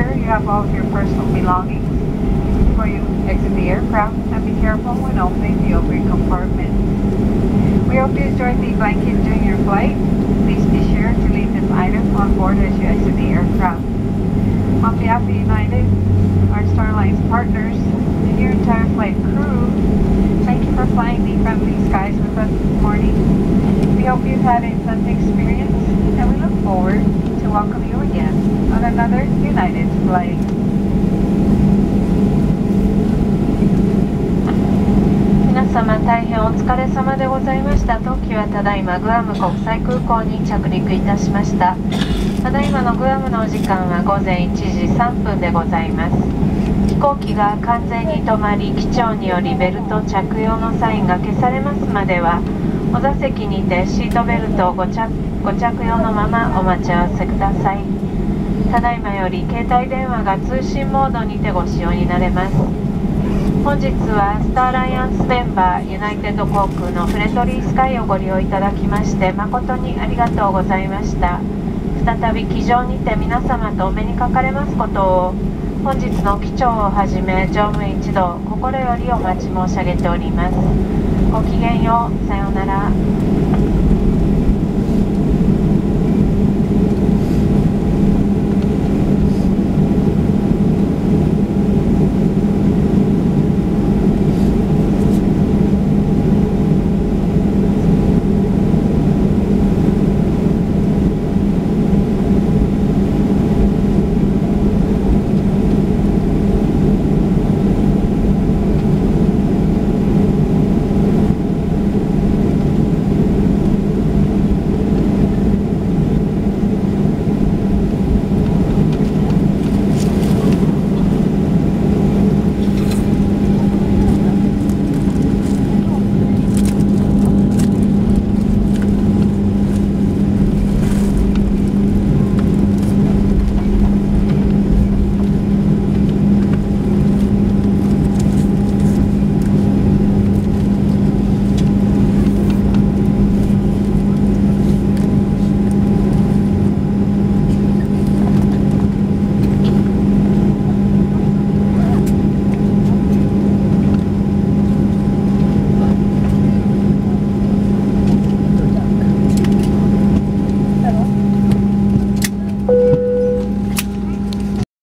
sure you have all of your personal belongings before you exit the aircraft, and be careful when opening the overhead compartment. We hope you enjoyed the blanket during your flight. Please be sure to leave this item on board as you exit the aircraft. On behalf of United, our Star Alliance partners, and your entire flight crew, thank you for flying the friendly skies with us this morning. We hope you've had a pleasant experience, and we look forward to welcome you again on another United flight. 皆様大変お疲れ様でございました。当機はただいまグアム国際空港に着陸いたしました。ただいまのグアムのお時間は午前1時3分でございます。飛行機が完全に止まり、機長によりベルト着用のサインが消されますまでは、お座席にてシートベルトをご着用のままお待ち合わせください。ただいまより携帯電話が通信モードにてご使用になれます。本日はスターアライアンスメンバーユナイテッド航空のフレンドリースカイをご利用いただきまして誠にありがとうございました。再び機上にて皆様とお目にかかれますことを本日の機長をはじめ乗務員一同心よりお待ち申し上げております。ごきげんよう。さようなら。